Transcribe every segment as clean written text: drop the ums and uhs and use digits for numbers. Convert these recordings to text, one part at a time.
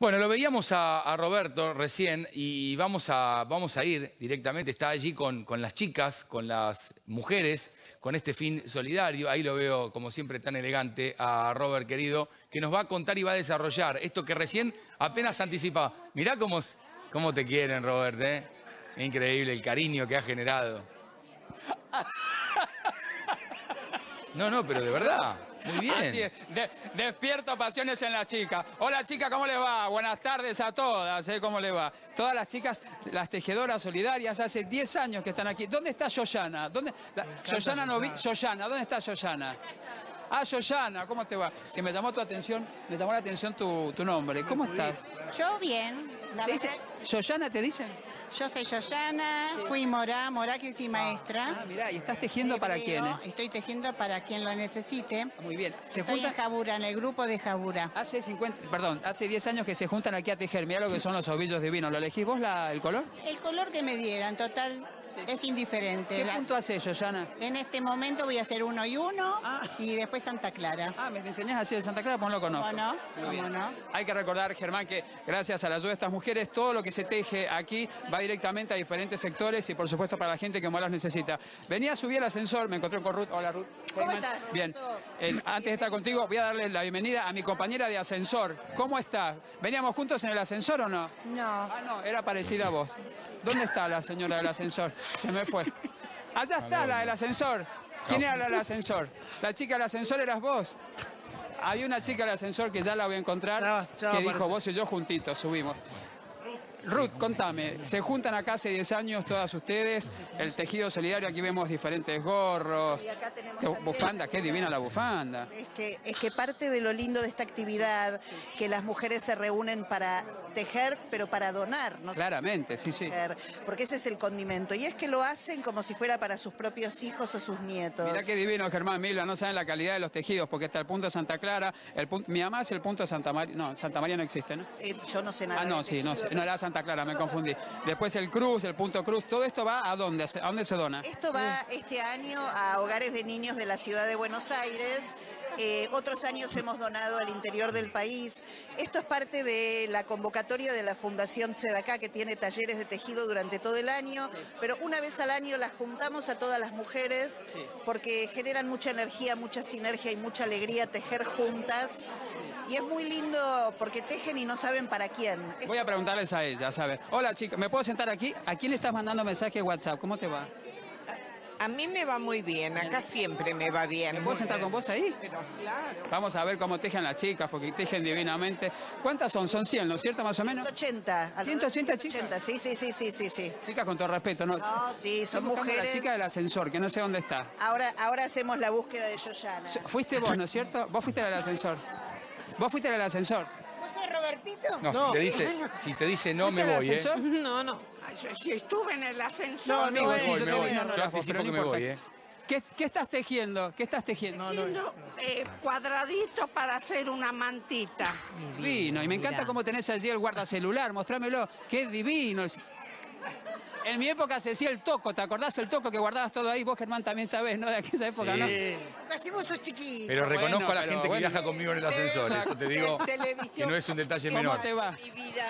Bueno, lo veíamos a Roberto recién y vamos a ir directamente. Está allí con las chicas, con las mujeres, con este fin solidario. Ahí lo veo, como siempre, tan elegante a Robert, querido, que nos va a contar y va a desarrollar esto que recién apenas anticipaba. Mirá cómo te quieren, Robert, ¿eh? Increíble el cariño que ha generado. No, pero de verdad. Muy bien. Así es, despierto pasiones en la chica. Hola chica, ¿cómo le va? Buenas tardes a todas, ¿cóómo le va? Todas las chicas, las tejedoras solidarias, hace 10 años que están aquí. ¿Dónde está Yoyana? Yoyana no vi. Yoyana, ¿dónde está Yoyana? Ah, Yoyana, ¿cómo te va? Que me llamó la atención tu nombre. ¿Cómo estás? Yo bien. ¿Yoyana te dicen? Yo soy Yoyana, sí. Fui Morá que soy maestra. Ah, mirá, ¿y estás tejiendo para quiénes? Estoy tejiendo para quien lo necesite. Muy bien. Estoy en Jabura, en el grupo de Jabura. Hace 10 años que se juntan aquí a tejer. Mirá lo que son los ovillos divinos. ¿Lo elegís vos el color? El color que me dieran, total, sí. Es indiferente. ¿Qué punto haces, Yoyana? En este momento voy a hacer 1 y 1 y después Santa Clara. Ah, ¿me enseñás así de Santa Clara? Pues no lo conozco. ¿Cómo no? Hay que recordar, Germán, que gracias a la ayuda de estas mujeres, todo lo que se teje aquí va directamente a diferentes sectores y, por supuesto, para la gente que más las necesita. Venía a subir al ascensor, me encontré con Ruth. Hola, Ruth. ¿Cómo estás? Bien. Antes de estar contigo, voy a darle la bienvenida a mi compañera de ascensor. ¿Cómo estás? ¿Veníamos juntos en el ascensor o no? No. Ah, no, era parecida a vos. ¿Dónde está la señora del ascensor? Se me fue. Allá está la del ascensor. ¿Quién era la del ascensor? ¿La chica del ascensor eras vos? Hay una chica del ascensor que ya la voy a encontrar, que dijo, vos y yo juntitos subimos. Ruth, contame, se juntan acá hace 10 años todas ustedes, el tejido solidario, aquí vemos diferentes gorros, bufanda, qué divina la bufanda. Es que parte de lo lindo de esta actividad, que las mujeres se reúnen para tejer, pero para donar, ¿no? Claramente, sí, sí. Porque ese es el condimento, y es que lo hacen como si fuera para sus propios hijos o sus nietos. Mirá qué divino, Germán, Milva, no saben la calidad de los tejidos, porque está el punto de Santa Clara, mi mamá es el punto de Santa María, no, Santa María no existe, ¿no? Yo no sé nada. Ah, no, sí, no sé, no era Santa Clara, me confundí. Después el Cruz, el punto Cruz, todo esto va ¿a dónde? ¿A dónde se dona? Esto va este año a hogares de niños de la ciudad de Buenos Aires. Otros años hemos donado al interior del país. Esto es parte de la convocatoria de la Fundación Tzedakah, que tiene talleres de tejido durante todo el año, pero una vez al año las juntamos a todas las mujeres porque generan mucha energía, mucha sinergia y mucha alegría tejer juntas. Y es muy lindo porque tejen y no saben para quién. Voy a preguntarles a ella, ¿sabes? Hola, chica, ¿me puedo sentar aquí? ¿A quién le estás mandando mensaje de WhatsApp? ¿Cómo te va? A mí me va muy bien, acá siempre me va bien. ¿Me puedo sentar con vos ahí? Pero claro. Vamos a ver cómo tejen las chicas, porque tejen divinamente. ¿Cuántas son? Son 100, ¿no es cierto, más o menos? 180. 180 chicas. 180, sí. Chicas, con todo respeto, ¿no? No, sí, son mujeres. La chica del ascensor, que no sé dónde está. Ahora hacemos la búsqueda de Yoyana. Fuiste vos, ¿no es cierto? Vos fuiste del ascensor. Vos fuiste del ascensor. ¿Vos sos Robertito? No. Si te dice no, me voy, ¿eh? No. Si estuve en el ascensor. No, amigo, sí, yo te voy a Yo anticipo que me voy, ¿eh? ¿Qué estás tejiendo? ¿Qué estás tejiendo? Haciendo cuadraditos para hacer una mantita. Divino, y me encanta cómo tenés allí el guardacelular, mostrámelo. Qué divino. En mi época se decía el toco, ¿te acordás el toco que guardabas todo ahí? Vos, Germán, también sabés, ¿no? De aquella época, ¿no? Casi vos sos chiquito. Pero reconozco a la gente que viaja conmigo en el ascensor, eso te digo, que no es un detalle menor. ¿Cómo te va? Mi vida.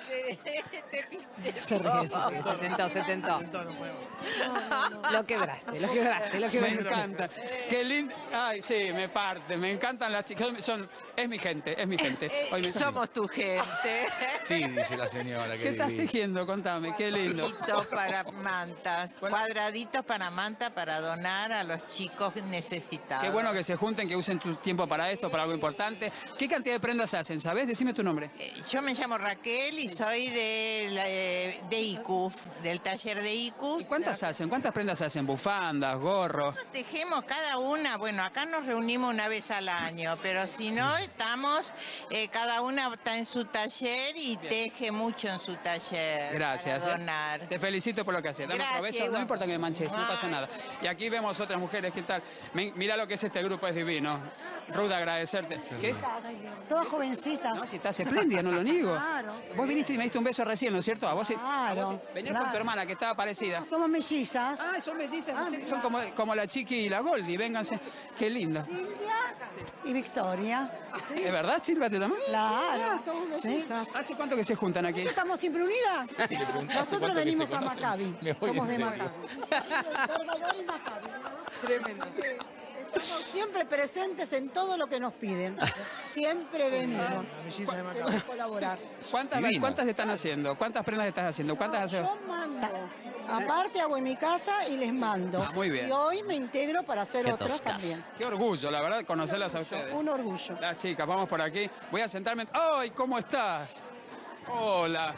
Se tentó. Lo quebraste. Me encanta. Qué lindo. Ay, sí, me encantan las chicas. Es mi gente. Hoy Somos tu gente. Sí, dice la señora. ¿Qué estás tejiendo? Contame, qué lindo. Cuadraditos para mantas. Cuadraditos para manta para donar a los chicos necesitados. Qué bueno que se junten, que usen tu tiempo para esto, para algo importante. ¿Qué cantidad de prendas hacen? ¿Sabés? Decime tu nombre. Yo me llamo Raquel y soy de ICUF, del taller de ICUF. ¿Y cuántas hacen? ¿Cuántas prendas hacen? ¿Bufandas, gorros? Tejemos cada una, bueno, acá nos reunimos una vez al año, pero si no, estamos, cada una está en su taller y teje mucho en su taller. Gracias. Para donar. Te felicito. felicito por lo que haces. Dame otro Gracias, beso. No igual. importa que me manches, no pasa nada. Y aquí vemos otras mujeres. ¿Qué tal? Mira lo que es este grupo, es divino. Ruth, agradecerte. ¿Qué? Todas jovencitas. No, si estás espléndida, no lo niego. Claro. Vos viniste y me diste un beso recién, ¿no es cierto? A vos sí. Claro, A vos sí. Venías claro. con tu hermana, que estaba parecida. Somos mellizas. Ah, son mellizas, Ah, sí, mira. son como la Chiqui y la Goldie, vénganse. Qué linda. Silvia y Victoria. ¿Es verdad, Silvia, te también? Claro. Somos mellizas. ¿Hace cuánto que se juntan aquí? ¿Estamos siempre unidas? Nosotros cuánto que venimos se a conocen. Maccabi. Me voy Somos de en serio. Maccabi. Tremendo. Estamos siempre presentes en todo lo que nos piden. Siempre venimos. Queremos colaborar. Divino. ¿Cuántas están haciendo? ¿Cuántas prendas estás haciendo? ¿Cuántas haces? Yo mando. Aparte hago en mi casa y les mando. Muy bien. Y hoy me integro para hacer otros también. Qué orgullo, la verdad, conocerlas a ustedes. Un orgullo. Las chicas, vamos por aquí. Voy a sentarme. ¡Ay, cómo estás! Hola.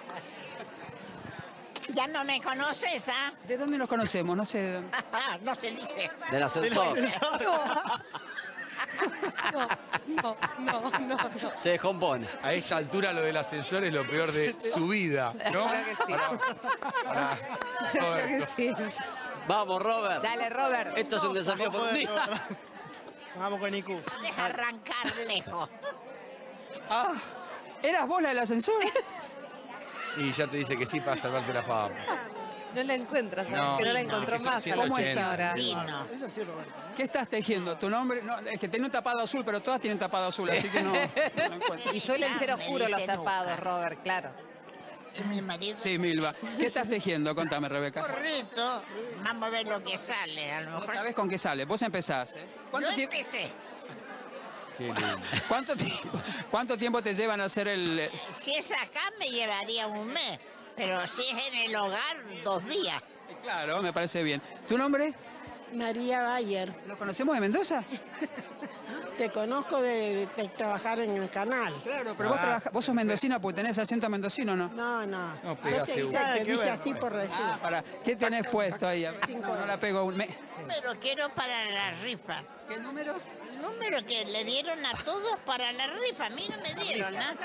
Ya no me conoces, ¿ah? ¿De dónde nos conocemos? No sé de dónde. No se dice. Del ascensor. No. Se descompone. A esa altura lo del ascensor es lo peor de su vida, ¿no? Creo que sí. Para- Creo que sí. Vamos, Robert. Dale, Robert. Esto es un desafío por ti. Vamos con IQ. Deja arrancar lejos. Ah, ¿eras vos la del ascensor? Y ya te dice que sí para salvarte la fama. No la encuentras, ¿sabes? No, que no la no, encontró que más a la 180. señora. Vino. ¿Qué estás tejiendo? ¿Tu nombre? No, es que tiene un tapado azul, pero todas tienen tapado azul, así que no lo encuentro. Y suelen ser Me oscuros los dice tapados, nunca. Robert, claro. Y mi marido. Sí, Milva. ¿Qué estás tejiendo? Contame, Rebeca. Correcto. Vamos a ver lo que sale. A lo No mejor. sabés con qué sale. Vos empezás, ¿eh? Yo ¿Cuánto, tiempo, empecé. Qué lindo. cuánto tiempo te llevan a hacer el...? Si es acá me llevaría un mes. Pero si es en el hogar, 2 días. Claro, me parece bien. ¿Tu nombre? María Bayer, ¿Nos conocemos de Mendoza? te conozco de trabajar en el canal. Claro, pero vos sos mendocina porque tenés acento mendocino, ¿no? No. No, Yo pegaste te, uno. te dije así por decir. Ah, ¿qué tenés puesto ahí? A ver, no la pego. Pero quiero para la rifa. ¿Qué número? El número que le dieron a todos para la rifa. A mí no me dieron nada.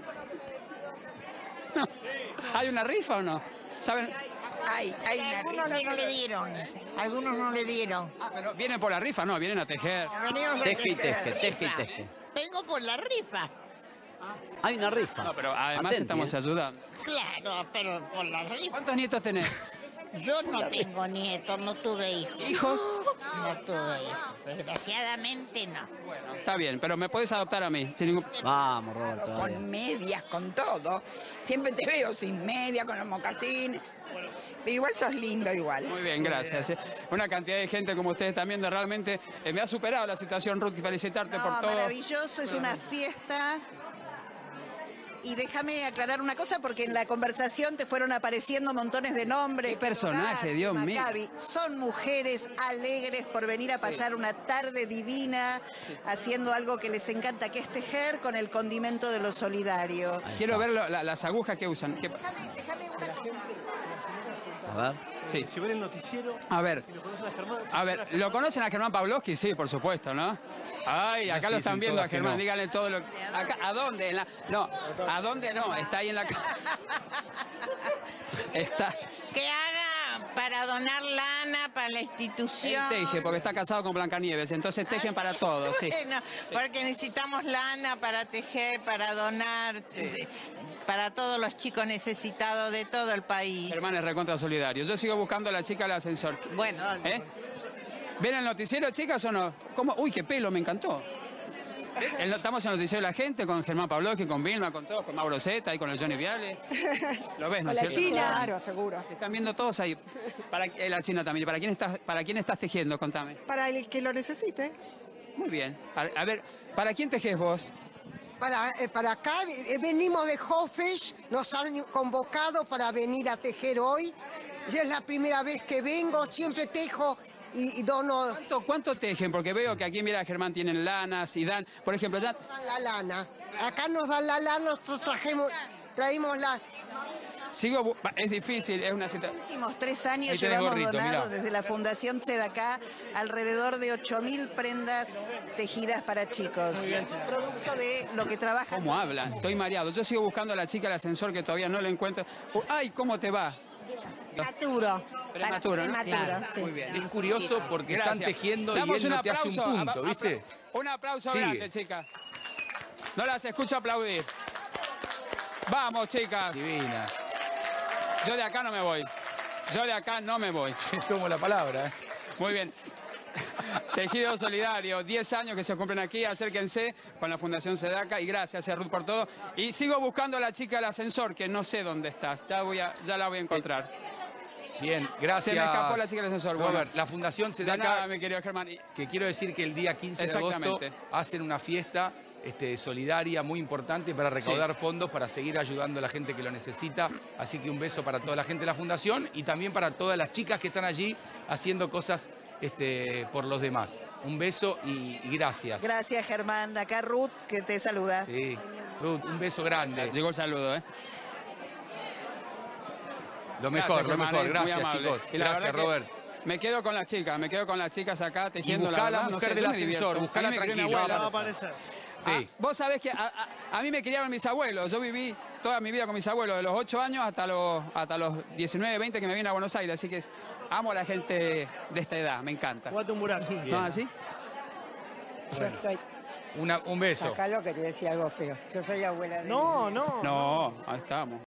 No. ¿Hay una rifa o no? ¿Saben? Hay una rifa. No le dieron. Algunos no le dieron. Ah, pero vienen por la rifa, no, vienen a tejer. Venimos a Teje y tejer. teje, teje y teje. Vengo por la rifa. Hay una rifa. No, pero además Atenti, estamos ayudando. Claro, pero por la rifa. ¿Cuántos nietos tenés? Yo no tengo nietos, no tuve hijos. ¿Hijos? No tuve hijos. Desgraciadamente no. Bueno, está bien, pero me podés adoptar a mí, sin ningún... Vamos, Robert. todavía. Con medias, con todo. Siempre te veo sin media, con los mocasines. Pero igual sos lindo igual. Muy bien, gracias. Una cantidad de gente como ustedes están viendo, realmente me ha superado la situación, Ruth, y felicitarte por todo. Maravilloso, es una fiesta. Y déjame aclarar una cosa, porque en la conversación te fueron apareciendo montones de nombres. Qué personaje, Hogar, Dios mío. Maccabi. Son mujeres alegres por venir a pasar una tarde divina haciendo algo que les encanta, que es tejer con el condimento de lo solidario. Quiero ver las agujas que usan. Déjame una cosa. A ver. Sí. Si ven el noticiero, A ver, si lo conocen a Germán. a ver, ¿lo conocen a Germán Pavlovsky? Sí, por supuesto, ¿no? Ay, acá Sí, lo sí, están viendo a todas que Germán, no. díganle todo lo que... Acá, ¿a dónde? No, ¿a dónde no? Está ahí en la... Está... Que haga para donar lana para la Él institución. teje, porque está casado con Blancanieves, entonces tejen para todos, sí. Bueno, porque necesitamos lana para tejer, para donar, para todos los chicos necesitados de todo el país. Germán es recontra solidario. Yo sigo buscando a la chica del ascensor. Bueno, ¿Eh? ¿Ven el noticiero, chicas, o no? ¿Cómo? Uy, qué pelo, me encantó. Estamos en el noticiero de la gente, con Germán Pavlovsky, con Vilma, con todos, con Mauro Zeta y con el Johnny Viale. ¿Lo ves, no es Con la cierto? China. Claro, seguro. Están viendo todos ahí. La China también. ¿Para quién estás tejiendo? Contame. Para el que lo necesite. Muy bien. A ver, ¿para quién tejes vos? Para acá venimos de Hofesh, nos han convocado para venir a tejer hoy. Ya es la primera vez que vengo, siempre tejo y dono. ¿Cuánto tejen? Porque veo que aquí, mira, Germán, tienen lanas y dan, por ejemplo, ya... Dan la lana. Acá nos dan la lana, nosotros traímos la... Es difícil, es una situación... Los últimos 3 años Ahí tenés llevamos gorrito, donado mirá. desde la Fundación Tzedakah alrededor de 8.000 prendas tejidas para chicos. Producto de lo que trabaja. ¿Cómo hablan? Estoy mareado. Yo sigo buscando a la chica del ascensor que todavía no la encuentro. ¡Ay, cómo te va! Prematuro. Prematuro, ¿no? Prematuro, sí. Muy bien. Es curioso porque Gracias. están tejiendo y Damos él no te hace un punto, a- ¿viste? Un aplauso Sigue. grande, chicas. No las escucho aplaudir. Vamos, chicas. Divina. Yo de acá no me voy. Yo de acá no me voy. Tomo la palabra, ¿eh? Muy bien. Tejido Solidario, 10 años que se cumplen aquí, acérquense con la Fundación Sedaka y gracias Ruth por todo. Y sigo buscando a la chica del ascensor, que no sé dónde estás, ya la voy a encontrar. Bien, gracias. Se me escapó la chica del ascensor. Robert, Bueno, la Fundación de Sedaka, nada, mi querido Germán. que quiero decir que el día 15 de agosto Exactamente. hacen una fiesta solidaria muy importante para recaudar fondos, para seguir ayudando a la gente que lo necesita. Así que un beso para toda la gente de la Fundación y también para todas las chicas que están allí haciendo cosas por los demás. Un beso y gracias. Gracias, Germán. Acá Ruth, que te saluda. Sí. Ruth, un beso grande. Llegó el saludo, ¿eh? Lo mejor, Germán, muy amable. chicos. Y la Gracias, verdad que Robert. Me quedo con las chicas, acá tejiendo buscá a la verdad, mujer sé, del yo me ascensor, divierto. buscala A mí me crió mi tranquila. abuela. Va a aparecer. Sí. Vos sabés que a mí me criaron mis abuelos. Yo viví toda mi vida con mis abuelos, de los 8 años hasta los 19, 20 que me vine a Buenos Aires. Así que amo a la gente de esta edad, me encanta. Jugate un mural. ¿No así? Yo soy... Un beso. Sacalo que te decía algo feo. Yo soy abuela de... No, no. No, ahí estamos.